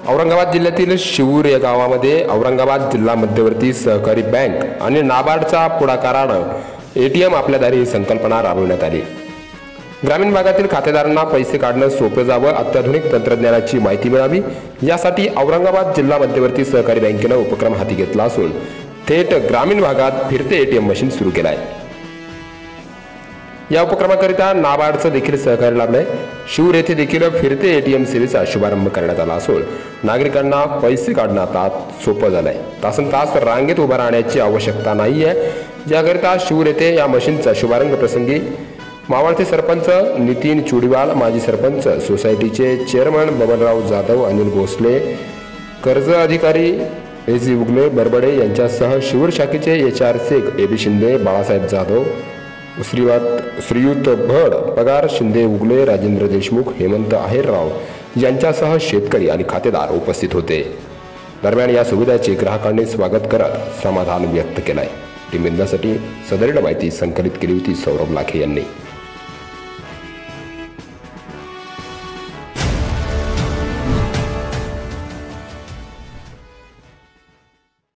औरंगाबाद जिल्ह्यातील शिवूर या गावामध्ये औरंगाबाद जिल्हा मध्यवर्ती सहकारी बँक आणि नाबार्डच्या पुढाकारानं एटीएम आपल्या दारी ही संकल्पना राबवण्यात आली। ग्रामीण भागातील खातेदारांना पैसे काढणं सोपं जावं, अत्याधुनिक तंत्रज्ञानाची माहिती मिळावी यासाठी औरंगाबाद जिल्हा मध्यवर्ती सहकारी बँकेनं उपक्रम हाती घेतला असून थेट ग्रामीण भागात फिरते एटीएम मशीन सुरू केलं आहे। या उपक्रमाकरिता नाबार्डचं देखील सहकार्य लाभलंय। शिवूर येथे देखील फिरते एटीएम सेवेचा शुभारंभ करण्यात आला असून नागरिकांना पैसे काढणं आता सोपं झालंय। तासनतास रांगेत उभं राहण्याची आवश्यकता नाही आहे। याकरिता शिवूर येथे या मशीनचा शुभारंभ प्रसंगी मावळते सरपंच नितीन चुडीवाल, माजी सरपंच, सोसायटीचे चेअरमन बबनराव जाधव, अनिल भोसले, कर्ज अधिकारी एजी उगले बरबडे यांच्यासह शिवूर शाखेचे HR शेख AB शिंदे, बाळासाहेब जाधव, श्रीयुत भड, पगार शिंदे उगले, राजेंद्र देशमुख, हेमंत आहेरराव यांच्यासह शेतकरी आणि खातेदार उपस्थित होते। दरम्यान या सुविधेचे ग्राहकांनी स्वागत करत समाधान व्यक्त केलंय। टीम इंडियासाठी सदरील माहिती संकलित केली होती सौरभ लाखे यांनी।